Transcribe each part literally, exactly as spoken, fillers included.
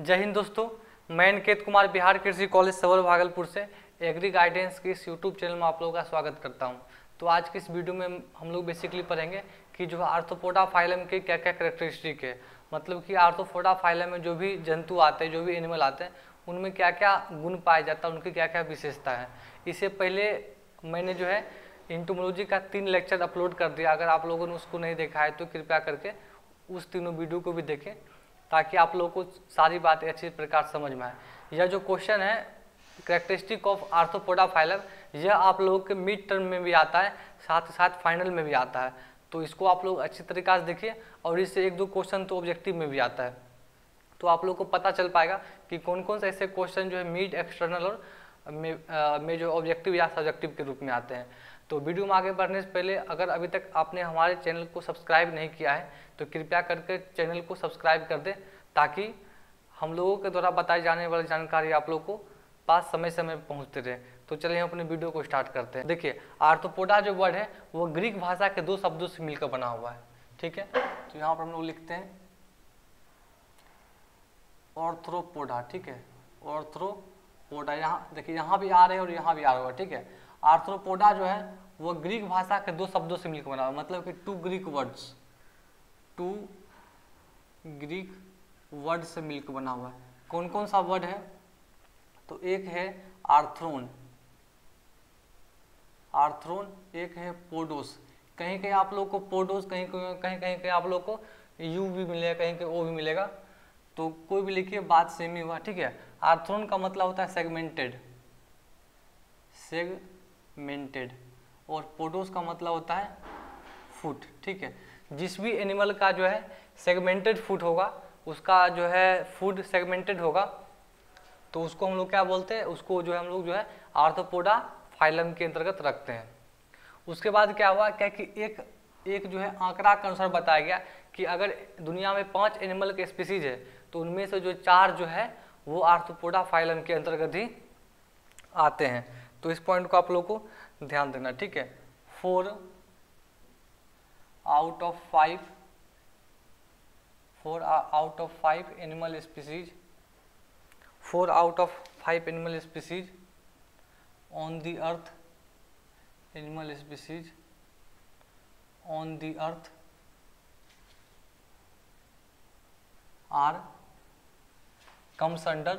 जय हिंद दोस्तों, मैं अनिकेत कुमार बिहार कृषि कॉलेज सवर भागलपुर से एग्री गाइडेंस के इस यूट्यूब चैनल में आप लोगों का स्वागत करता हूं। तो आज की इस वीडियो में हम लोग बेसिकली पढ़ेंगे कि जो है आर्थ्रोपोडा फाइलम के क्या क्या कैरेक्टरिस्टिक है, मतलब कि आर्थ्रोपोडा फाइलम में जो भी जंतु आते हैं, जो भी एनिमल आते हैं, उनमें क्या क्या गुण पाया जाता है, उनकी क्या क्या विशेषता है। इससे पहले मैंने जो है एंटोमोलॉजी का तीन लेक्चर अपलोड कर दिया। अगर आप लोगों ने उसको नहीं देखा है तो कृपया करके उस तीनों वीडियो को भी देखें, ताकि आप लोगों को सारी बातें अच्छी प्रकार समझ में आए। यह जो क्वेश्चन है कैरेक्टरिस्टिक ऑफ आर्थ्रोपोडा फाइलम, यह आप लोगों के मिड टर्म में भी आता है, साथ ही साथ फाइनल में भी आता है। तो इसको आप लोग अच्छी तरीके से देखिए, और इससे एक दो क्वेश्चन तो ऑब्जेक्टिव में भी आता है। तो आप लोग को पता चल पाएगा कि कौन कौन से ऐसे क्वेश्चन जो है मिड, एक्सटर्नल और में, आ, में जो ऑब्जेक्टिव या सब्जेक्टिव के रूप में आते हैं। तो वीडियो में आगे बढ़ने से पहले अगर अभी तक आपने हमारे चैनल को सब्सक्राइब नहीं किया है तो कृपया करके चैनल को सब्सक्राइब कर दें, ताकि हम लोगों के द्वारा बताई जाने वाली जानकारी आप लोगों को पास समय समय पर पहुंचते रहे। तो चलिए हम अपने वीडियो को स्टार्ट करते हैं। देखिए, आर्थ्रोपोडा जो वर्ड है वो ग्रीक भाषा के दो शब्दों से मिलकर बना हुआ है, ठीक है। तो यहाँ पर हम लोग लिखते हैं ऑर्थ्रोपोडा, ठीक है, ऑर्थ्रोपोडा। यहाँ देखिए, यहाँ भी आ रहे हैं और यहाँ भी आ रहा होगा, ठीक है। आर्थ्रोपोडा जो है वो ग्रीक भाषा के दो शब्दों से मिलकर बना हुआ है, मतलब कि two Greek words, two Greek word से मिलकर बना हुआ है। कौन कौन सा वर्ड है? तो एक है आर्थ्रोन, आर्थ्रोन, एक है पोडोस। कहीं कहीं आप लोग को पोडोस, कहीं कहीं कहीं कहीं आप लोग को यू भी मिलेगा, कहीं कहीं ओ भी मिलेगा। तो कोई भी लिखिए, बात सेम ही हुआ, ठीक है। आर्थ्रोन का मतलब होता है सेगमेंटेड, सेगमेंटेड, और पोडोस का मतलब होता है फुट, ठीक है। जिस भी एनिमल का जो है सेगमेंटेड फुट होगा, उसका जो है फुट सेगमेंटेड होगा, तो उसको हम लोग क्या बोलते हैं, उसको जो है हम लोग जो है आर्थ्रोपोडा फाइलम के अंतर्गत रखते हैं। उसके बाद क्या हुआ, क्या कि एक एक जो है आंकड़ा के अनुसार बताया गया कि अगर दुनिया में पांच एनिमल के स्पीसीज है तो उनमें से जो चार जो है वो आर्थ्रोपोडा फाइलम के अंतर्गत ही आते हैं। तो इस पॉइंट को आप लोग को ध्यान देना, ठीक है। Four out of five four out of five animal species four out of five animal species on the earth animal species on the earth are comes under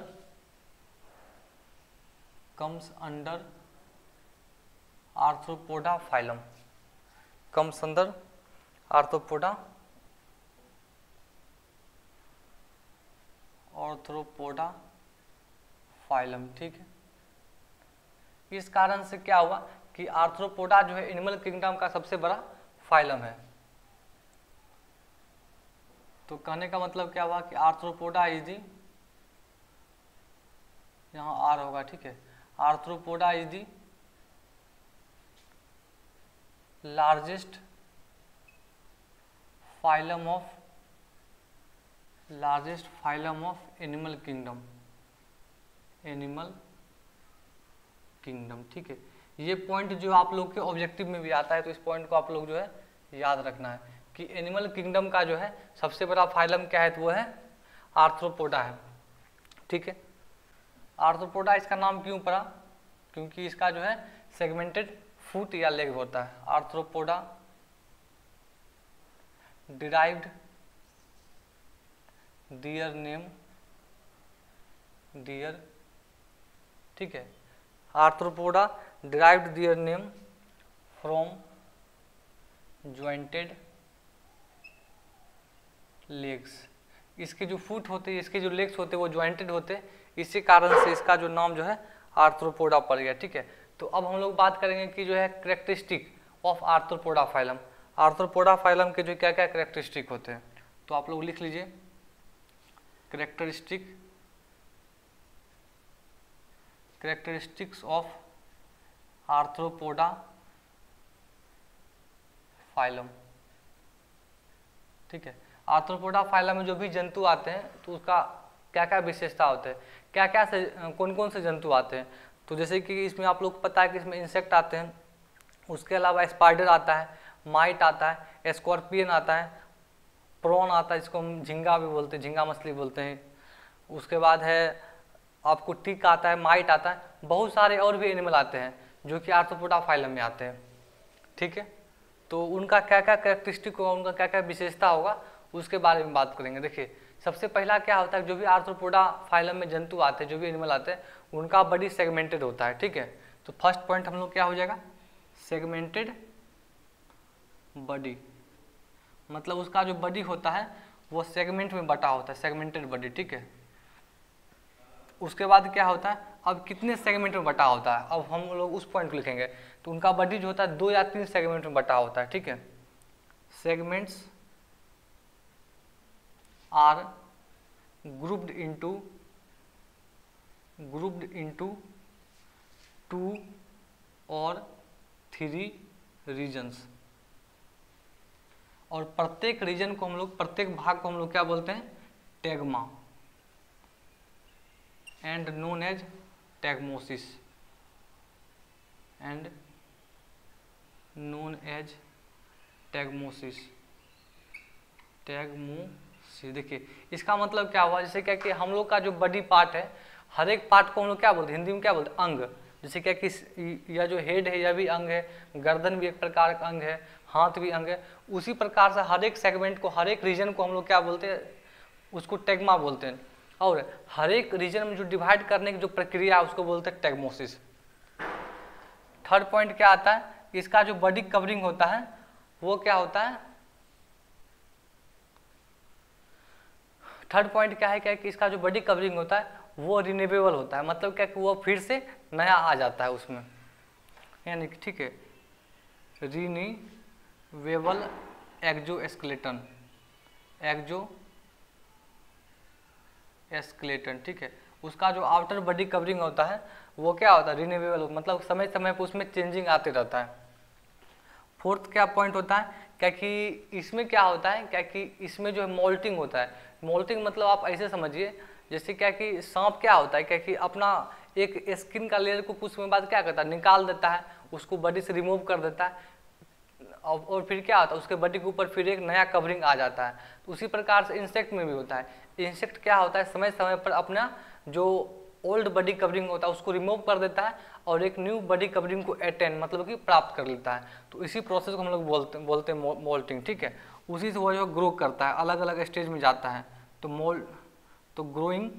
comes under arthropoda phylum comes under arthropoda arthropoda phylum, ठीक है। इस कारण से क्या हुआ कि arthropoda जो है एनिमल किंगडम का सबसे बड़ा फाइलम है। तो कहने का मतलब क्या हुआ कि आर्थ्रोपोडा इज दी, यहाँ आर होगा, ठीक है, Arthropoda is the largest phylum of largest phylum of animal kingdom animal kingdom, ठीक है। ये पॉइंट जो आप लोग के ऑब्जेक्टिव में भी आता है, तो इस पॉइंट को आप लोग जो है याद रखना है कि एनिमल किंगडम का जो है सबसे बड़ा फाइलम क्या है, तो वो है आर्थ्रोपोडा है, ठीक है। आर्थ्रोपोडा इसका नाम क्यों पड़ा? क्योंकि इसका जो है सेगमेंटेड फुट या लेग होता है। Arthropoda derived their name their, ठीक है। Arthropoda derived their name from jointed legs. इसके जो फुट होते हैं, इसके जो लेग्स होते हैं वो ज्वाइंटेड होते हैं, इसी कारण से इसका जो नाम जो है आर्थ्रोपोडा पड़ गया, ठीक है। तो अब हम लोग बात करेंगे कि जो है characteristic of Arthropoda phylum, Arthropoda phylum के जो क्या क्या कैरेक्टरिस्टिक होते हैं। तो आप लोग लिख लीजिए, characteristic characteristics of Arthropoda phylum, ठीक है। आर्थ्रोपोडा फाइलम में जो भी जंतु आते हैं तो उसका क्या क्या विशेषता होते हैं, क्या क्या से कौन कौन से जंतु आते हैं। तो जैसे कि इसमें आप लोग को पता है कि इसमें इंसेक्ट आते हैं, उसके अलावा स्पाइडर आता है, माइट आता है, स्कॉर्पियन आता है, प्रॉन आता है, जिसको हम झींगा भी बोलते हैं, झींगा मछली बोलते हैं, उसके बाद है आपको टिक आता है, माइट आता है, बहुत सारे और भी एनिमल आते हैं जो कि आर्थ्रोपोडा फाइलम में आते हैं। ठीक है, तो उनका क्या क्या कैरेक्टरिस्टिक होगा, उनका क्या क्या विशेषता होगा, उसके बारे में बात करेंगे। देखिए सबसे पहला क्या होता है, जो भी आर्थ्रोपोडा फाइलम में जंतु आते हैं, जो भी एनिमल आते हैं, उनका बॉडी सेगमेंटेड होता है। ठीक है, तो फर्स्ट पॉइंट हम लोग क्या हो जाएगा, सेगमेंटेड बॉडी, मतलब उसका जो बॉडी होता है वो सेगमेंट में बटा होता है, सेगमेंटेड बॉडी। ठीक है, उसके बाद क्या होता है, अब कितने सेगमेंट में बटा होता है, अब हम लोग उस पॉइंट को लिखेंगे। तो उनका बॉडी जो होता है दो या तीन सेगमेंट में बटा होता है। ठीक है, segments are grouped into grouped into two और थ्री रीजन्स, और प्रत्येक रीजन को हम लोग, प्रत्येक भाग को हम लोग क्या बोलते हैं, tagma, and known as tagmosis, and known as tagmosis, tagmosis. देखिए इसका मतलब क्या हुआ, जैसे क्या कि हम लोग का जो बॉडी पार्ट है, हर एक पार्ट को हम लोग क्या बोलते हैं, हिंदी में क्या बोलते हैं, अंग। जैसे क्या कि यह जो हेड है यह भी अंग है, गर्दन भी एक प्रकार का अंग है, हाथ भी अंग है। उसी प्रकार से हर एक सेगमेंट को, हर एक रीजन को हम लोग क्या बोलते हैं, उसको टेगमा बोलते हैं। और हर एक रीजन में जो डिवाइड करने की जो प्रक्रिया है उसको बोलते हैं टेगमोसिस। थर्ड पॉइंट क्या आता है, इसका जो बॉडी कवरिंग होता है वो क्या होता है, थर्ड पॉइंट क्या है, क्या कि इसका जो बॉडी कवरिंग होता है वो रिन्यूएबल होता है, मतलब क्या कि वो फिर से नया आ जाता है उसमें, यानी कि ठीक है, रिन्यूएबल एक्सोस्केलेटन, एक्सो एस्केलेटन। ठीक है, उसका जो आउटर बॉडी कवरिंग होता है वो क्या होता है, रिन्यूएबल, मतलब समय समय पर उसमें चेंजिंग आते रहता है। फोर्थ क्या पॉइंट होता है, क्या कि इसमें क्या होता है, क्या कि इसमें जो है मोल्टिंग होता है। मोल्टिंग मतलब आप ऐसे समझिए, जैसे क्या कि सांप क्या होता है, क्या कि अपना एक स्किन का लेयर को कुछ समय बाद क्या करता है, निकाल देता है, उसको बॉडी से रिमूव कर देता है, और फिर क्या होता है, उसके बॉडी के ऊपर फिर एक नया कवरिंग आ जाता है। तो उसी प्रकार से इंसेक्ट में भी होता है। इंसेक्ट क्या होता है, समय समय पर अपना जो ओल्ड बॉडी कवरिंग होता है उसको रिमूव कर देता है और एक न्यू बॉडी कवरिंग को अटेन, मतलब कि प्राप्त कर लेता है। तो इसी प्रोसेस को हम लोग बोलते बोलते हैं मोल्टिंग। ठीक है, उसी से वो जो ग्रो करता है, अलग अलग स्टेज में जाता है। तो मोल्ड, तो growing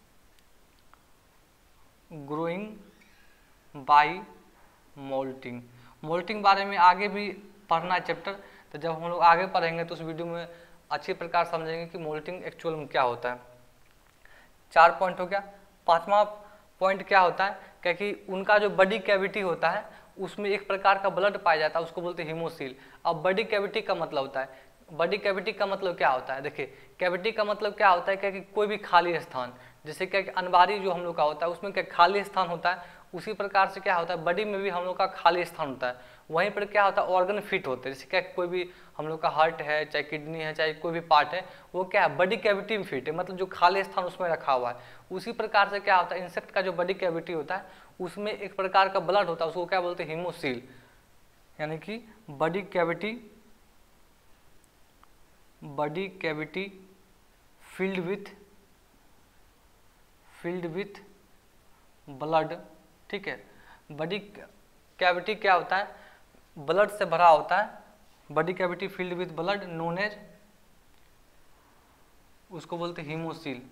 growing by moulting. Moulting बारे में आगे भी पढ़ना है चैप्टर, तो जब हम लोग आगे पढ़ेंगे तो उस वीडियो में अच्छी प्रकार समझेंगे कि मोल्टिंग एक्चुअल में क्या होता है। चार पॉइंट हो गया। पांचवा पॉइंट क्या होता है, क्योंकि उनका जो बॉडी कैविटी होता है उसमें एक प्रकार का ब्लड पाया जाता है, उसको बोलते हैं हीमोसील। अब बॉडी कैविटी का मतलब होता है, बॉडी कैविटी का मतलब क्या होता है, देखिए कैविटी का मतलब क्या होता है, क्या कि कोई भी खाली स्थान, जैसे क्या कि अनबारी जो हम लोग का होता है उसमें क्या खाली स्थान होता है, उसी प्रकार से क्या होता है बॉडी में भी हम लोग का खाली स्थान होता है। वहीं पर क्या होता है ऑर्गन फिट होते हैं, जैसे क्या कोई भी हम लोग का हार्ट है, चाहे किडनी है, चाहे कोई भी पार्ट है, वो क्या है बॉडी कैविटी में फिट है, मतलब जो खाली स्थान उसमें रखा हुआ है। उसी प्रकार से क्या होता है इंसेक्ट का जो बॉडी कैविटी होता है उसमें एक प्रकार का ब्लड होता है, उसको क्या बोलते हैं हीमोसील, यानी कि body cavity body cavity filled with filled with blood. ठीक है, बॉडी कैविटी क्या होता है, ब्लड से भरा होता है, body cavity filled with blood known as, उसको बोलते हैं haemocoel,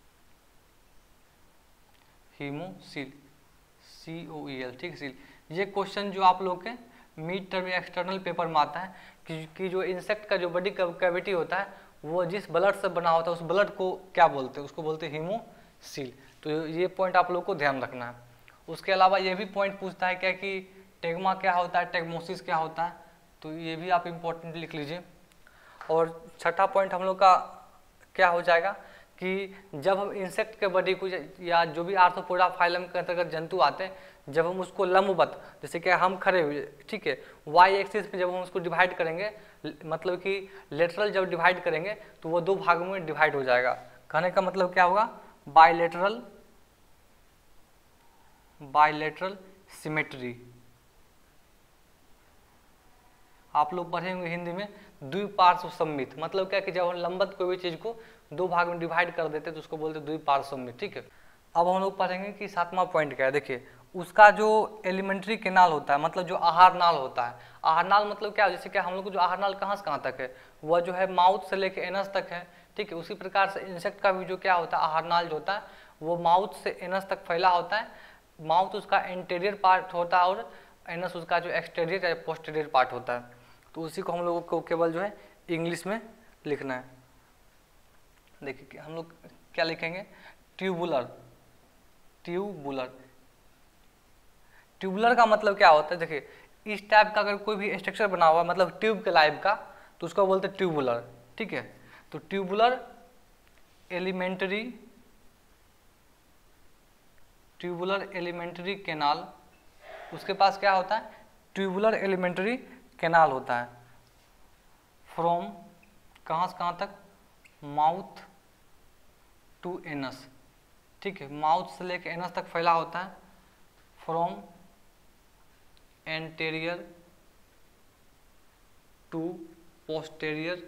haemocoel, C O E L. ठीक है, सील। ये क्वेश्चन जो आप लोग के मिड टर्म या एक्सटर्नल पेपर में आता है कि, कि जो इंसेक्ट का जो बॉडी कैविटी होता है वो जिस ब्लड से बना होता है उस ब्लड को क्या बोलते हैं, उसको बोलते हैं हीमोसील। तो ये पॉइंट आप लोग को ध्यान रखना है। उसके अलावा ये भी पॉइंट पूछता है क्या कि टेगमा क्या होता है, टेगमोसिस क्या होता है, तो ये भी आप इम्पोर्टेंट लिख लीजिए। और छठा पॉइंट हम लोग का क्या हो जाएगा कि जब हम इंसेक्ट के बॉडी को या जो भी आर्थ्रोपोडा फाइलम के अंतर्गत जंतु आते हैं, जब हम उसको लंबवत, जैसे कि हम खड़े हुए, ठीक है, वाई एक्सिस पे जब हम उसको डिवाइड करेंगे, मतलब कि लेटरल जब डिवाइड करेंगे तो वो दो भागों में डिवाइड हो जाएगा। कहने का मतलब क्या होगा, बायलेटरल बायलेटरल सिमेट्री। आप लोग पढ़े होंगे हिंदी में द्विपार्श्व सममित, मतलब क्या कि जब हम लंबवत कोई भी चीज को दो भाग में डिवाइड कर देते हैं तो उसको बोलते हैं द्विपार्श्व सममित। ठीक है, अब हम लोग पढ़ेंगे कि सातवां पॉइंट क्या है। देखिए, उसका जो एलिमेंट्री केनाल होता है, मतलब जो आहार नाल होता है। आहार नाल मतलब क्या, जैसे कि हम लोग को जो आहार नाल कहाँ से कहाँ तक है, वह जो है माउथ से लेके एनस तक है। ठीक है, उसी प्रकार से इंसेक्ट का भी जो क्या होता है, आहार नाल जो होता है वो माउथ से एनस तक फैला होता है। माउथ उसका एंटीरियर पार्ट होता है और एनस उसका जो एक्सटीरियर या पोस्टीरियर पार्ट होता है। तो उसी को हम लोगों को केवल जो है इंग्लिश में लिखना है। देखिए हम लोग क्या लिखेंगे, ट्यूबुलर। ट्यूबुलर ट्यूबुलर का मतलब क्या होता है, देखिए इस टाइप का अगर कोई भी स्ट्रक्चर बना हुआ मतलब ट्यूब के लाइफ का तो उसको बोलते हैं ट्यूबुलर। ठीक है, तो tubular alimentary tubular alimentary canal, उसके पास क्या होता है, ट्यूबुलर एलिमेंट्री केनाल होता है। फ्रॉम कहाँ से कहाँ तक, माउथ टू एनस। ठीक है, माउथ से लेकर एनस तक फैला होता है। From anterior to posterior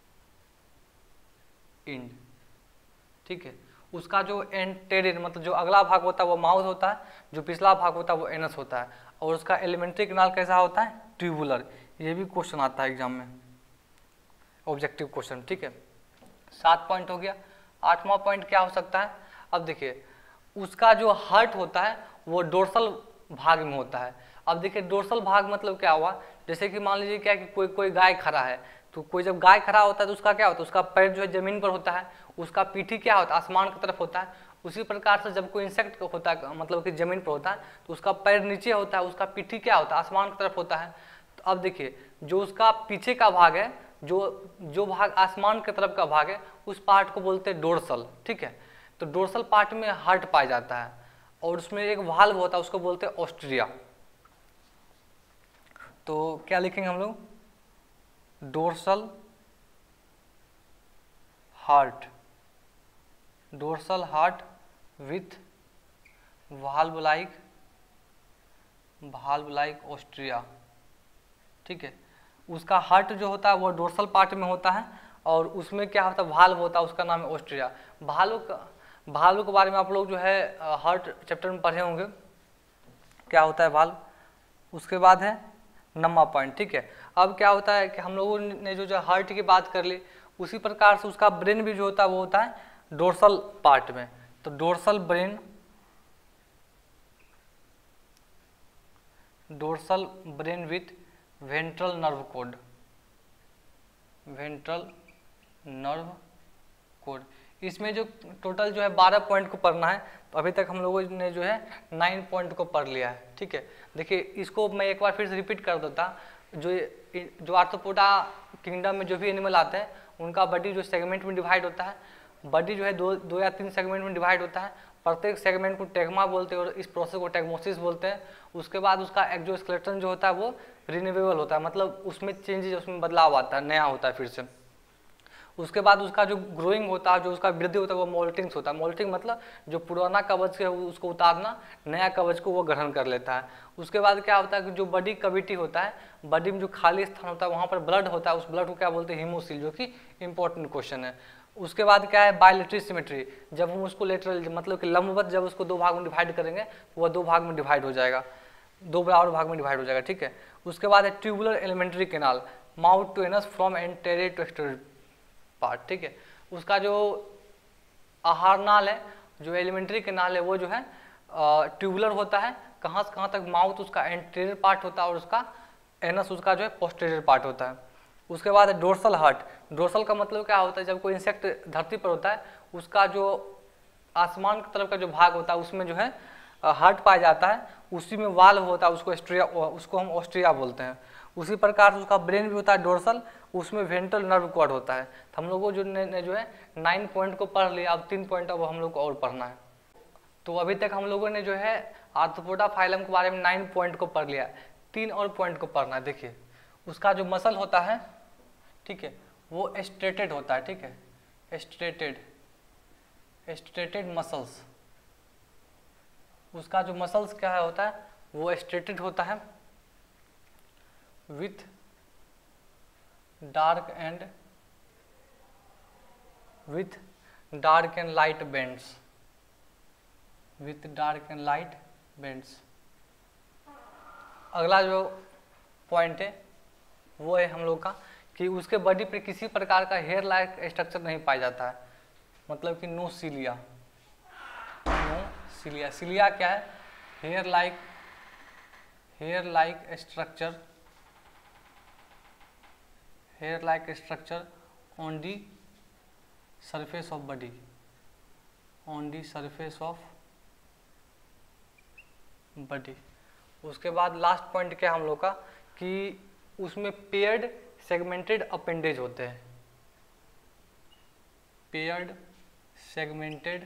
end. ठीक है, उसका जो एंटेरियर मतलब जो अगला भाग होता है वो माउथ होता है, जो पिछला भाग होता है वो एनस होता है, और उसका एलिमेंट्री केनाल कैसा होता है, ट्यूबुलर। ये भी क्वेश्चन आता है एग्जाम में, ऑब्जेक्टिव क्वेश्चन। ठीक है, सात पॉइंट हो गया। आठवां पॉइंट क्या हो सकता है, अब देखिए उसका जो हार्ट होता है वो डोर्सल भाग में होता है। अब देखिए डोर्सल भाग मतलब क्या हुआ, जैसे कि मान लीजिए क्या कि कोई कोई गाय खड़ा है, तो कोई जब गाय खड़ा होता है तो उसका क्या होता है, उसका पैर जो है जमीन पर होता है, उसका पीठी क्या होता है, आसमान की तरफ होता है। उसी प्रकार से जब कोई इंसेक्ट होता है मतलब कि जमीन पर होता है तो उसका पैर नीचे होता है, उसका पीठी क्या होता है, आसमान की तरफ होता है। तो अब देखिए जो उसका पीछे का भाग है, जो जो भाग आसमान की तरफ का भाग है, उस पार्ट को बोलते हैं डोर्सल। ठीक है, तो डोर्सल पार्ट में हार्ट पाया जाता है और उसमें एक वाल्व होता है, उसको बोलते हैं ऑस्ट्रिया। तो क्या लिखेंगे हम लोग, dorsal heart, dorsal heart with valve like valve like ostia. ठीक है, उसका हार्ट जो होता है वो डोर्सल पार्ट में होता है और उसमें क्या होता है, वाल्व होता है, उसका नाम है ऑस्ट्रिया। भालू का भालू के बारे में आप लोग जो है हार्ट चैप्टर में पढ़े होंगे, क्या होता है वाल्व। उसके बाद है नम्मा पॉइंट। ठीक है, अब क्या होता है कि हम लोगों ने जो जो हार्ट की बात कर ली, उसी प्रकार से उसका ब्रेन भी जो होता है वो होता है डोर्सल पार्ट में। तो dorsal brain, dorsal brain with ventral nerve cord, ventral nerve cord. इसमें जो टोटल जो है बारह पॉइंट को पढ़ना है, तो अभी तक हम लोगों ने जो है नाइन पॉइंट को पढ़ लिया है। ठीक है, देखिए इसको मैं एक बार फिर से रिपीट कर देता। जो जो आर्थ्रोपोडा किंगडम में जो भी एनिमल आते हैं उनका बॉडी जो सेगमेंट में डिवाइड होता है, बॉडी जो है दो दो या तीन सेगमेंट में डिवाइड होता है। प्रत्येक सेगमेंट को टेग्मा बोलते हैं और इस प्रोसेस को टेग्मोसिस बोलते हैं। उसके बाद उसका एक्सोस्केलेटन जो होता है वो रिन्यूएबल होता है, मतलब उसमें चेंजेस, उसमें बदलाव आता है, नया होता है फिर से। उसके बाद उसका जो ग्रोइंग होता है, जो उसका वृद्धि होता है वो मोल्टिंग्स होता है। मोल्टिंग मतलब जो पुराना कवच है उसको उतारना, नया कवच को वो ग्रहण कर लेता है। उसके बाद क्या होता है कि जो बॉडी कैविटी होता है, बॉडी में जो खाली स्थान होता है वहाँ पर ब्लड होता है, उस ब्लड को क्या बोलते हैं, हीमोसिल, जो कि इंपॉर्टेंट क्वेश्चन है। उसके बाद क्या है, बायलेटरी सिमेट्री। जब हम उसको लेटरल मतलब कि लंबवत जब उसको दो भाग में डिवाइड करेंगे तो वह दो भाग में डिवाइड हो जाएगा, दो बराबर भाग में डिवाइड हो जाएगा। ठीक है, उसके बाद है tubular alimentary canal, mouth to anus from anterior to exterior part. ठीक है, उसका जो आहार नाल है, जो एलिमेंट्री केनाल है वो जो है ट्यूबुलर होता है। कहाँ से कहाँ तक, माउथ उसका एंटेरियर पार्ट होता है और उसका एनस उसका जो है पोस्टीरियर पार्ट होता है। उसके बाद है डोर्सल हार्ट। डोर्सल का मतलब क्या होता है, जब कोई इंसेक्ट धरती पर होता है उसका जो आसमान की तरफ का जो भाग होता है उसमें जो है हार्ट पाया जाता है, उसी में वाल्व होता है, उसको ऑस्ट्रिया, उसको हम ऑस्ट्रिया बोलते हैं। उसी प्रकार से उसका ब्रेन भी होता है डोर्सल, उसमें वेंट्रल नर्व कॉर्ड होता है। तो हम लोगों जो ने, ने जो है नाइन पॉइंट को पढ़ लिया, अब तीन पॉइंट अब हम लोग को और पढ़ना है। तो अभी तक हम लोगों ने जो है आर्थ्रोपोडा फाइलम के बारे में नाइन पॉइंट को पढ़ लिया, तीन और पॉइंट को पढ़ना है। देखिए उसका जो मसल होता है, ठीक है, वो स्ट्रेटेड होता है। ठीक है, स्ट्रेटेड स्ट्रेटेड मसल्स, उसका जो मसल्स क्या है होता है वो स्ट्रेटेड होता है with dark and with dark and light bands, with dark and light bands. अगला जो पॉइंट है वो है हम लोग का कि उसके बॉडी पे किसी प्रकार का हेयर लाइक स्ट्रक्चर नहीं पाया जाता है, मतलब कि no cilia, no cilia. Cilia क्या है? Hair like, hair like structure, hair like structure on the surface of body, on the surface of body. उसके बाद लास्ट पॉइंट क्या है हम लोग का कि उसमें पेयर्ड सेगमेंटेड अपेंडेज होते हैं, पेयर्ड सेगमेंटेड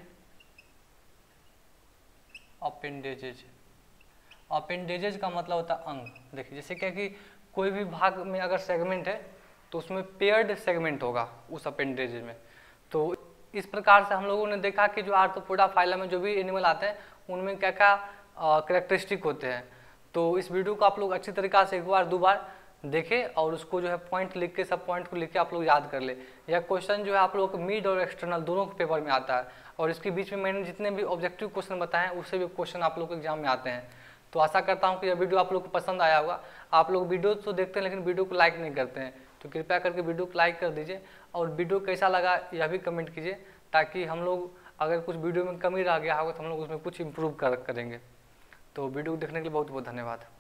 अपेंडेजेज। अपेंडेजेज का मतलब होता है अंग। देखिए जैसे क्या कि कोई भी भाग में अगर सेगमेंट है तो उसमें पेयर्ड सेगमेंट होगा उस अपेंडेज में। तो इस प्रकार से हम लोगों ने देखा कि जो आर्थ्रोपोडा फाइलम में जो भी एनिमल आते हैं उनमें क्या क्या कैरेक्टरिस्टिक होते हैं। तो इस वीडियो को आप लोग अच्छी तरीक़ा से एक बार दो बार देखें और उसको जो है पॉइंट लिख के, सब पॉइंट को लिख के आप लोग याद कर ले। यह क्वेश्चन जो है आप लोगों को मिड और एक्सटर्नल दोनों के पेपर में आता है, और इसके बीच में मैंने जितने भी ऑब्जेक्टिव क्वेश्चन बताए हैं उससे भी क्वेश्चन आप लोग को एग्जाम में आते हैं। तो आशा करता हूँ कि यह वीडियो आप लोग को पसंद आया होगा। आप लोग वीडियो तो देखते हैं लेकिन वीडियो को लाइक नहीं करते हैं, तो कृपया करके वीडियो को लाइक कर दीजिए और वीडियो कैसा लगा यह भी कमेंट कीजिए, ताकि हम लोग अगर कुछ वीडियो में कमी रह गया होगा तो हम लोग उसमें कुछ इम्प्रूव कर करेंगे। तो वीडियो देखने के लिए बहुत बहुत धन्यवाद।